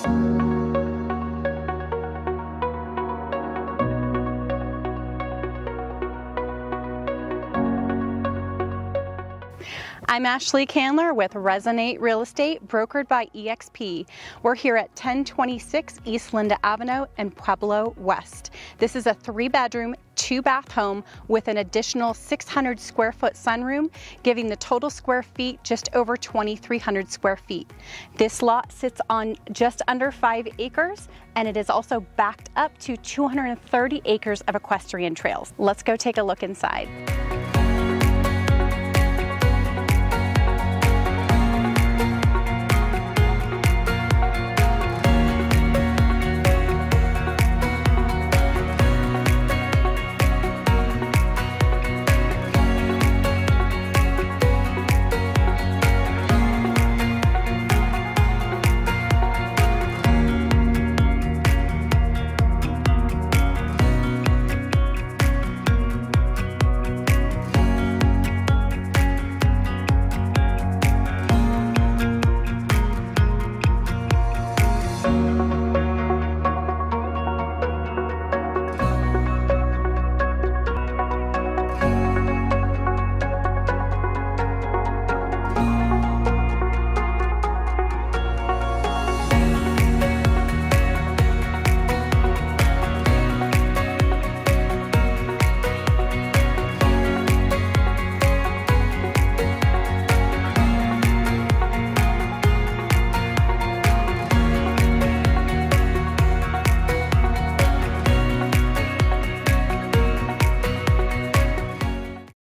I'm Ashley Candler with Resonate Real Estate, brokered by EXP. We're here at 1026 East Linda Avenue in Pueblo West. This is a 3-bedroom, 2-bath home with an additional 600 square foot sunroom, giving the total square feet just over 2,300 square feet. This lot sits on just under 5 acres, and it is also backed up to 230 acres of equestrian trails. Let's go take a look inside.